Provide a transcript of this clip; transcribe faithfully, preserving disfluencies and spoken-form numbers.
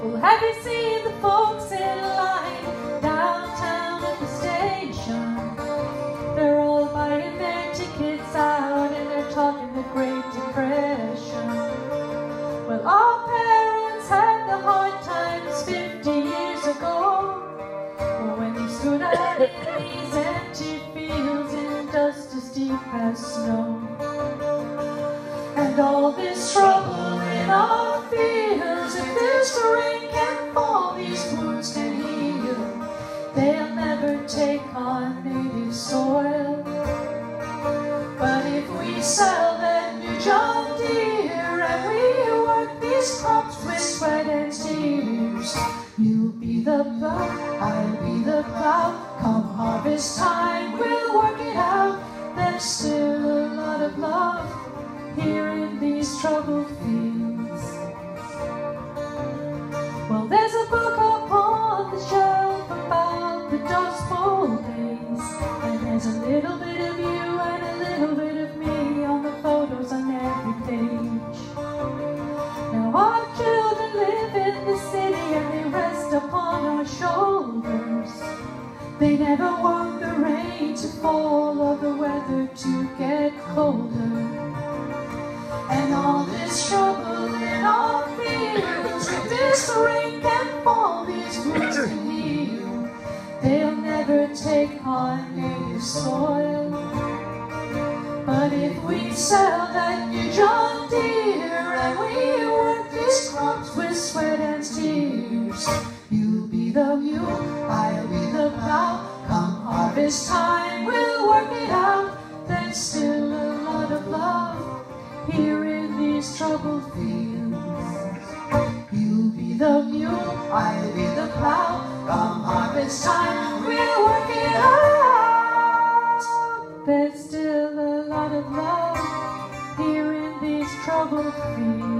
Well, have you seen the folks in line downtown at the station? They're all buying their tickets out and they're talking the Great Depression. Well, our parents had the hard times fifty years ago, well, when they stood out in these empty fields in dust as deep as snow. And all this trouble in our fields, if this rain can fall, these wounds can heal, they'll never take on native soil. But if we sell that new John Deere and we work these crops with sweat and tears, you'll be the plow, I'll be the plow. Come harvest time, we'll work it out. There's still a lot of love here in these troubled fields. Well, there's a book upon the shelf about the Dust Bowl days, and there's a little bit of you and a little bit of me on the photos on every page. Now our children live in the city and they rest upon our shoulders. They never want the rain to fall or the weather to get colder. And all this trouble in our fields, if this rain can fall, these wounds can heal, they'll never take on native soil. But if we sell that new John Deere and we work these crops with sweat and tears, you'll be the mule, I'll be the plow. Come harvest time, we'll work it out. There's still a lot of love here in these troubled fields. You'll be the mule, I'll be the plow. Come harvest time, we'll work it out. There's still a lot of love here in these troubled fields.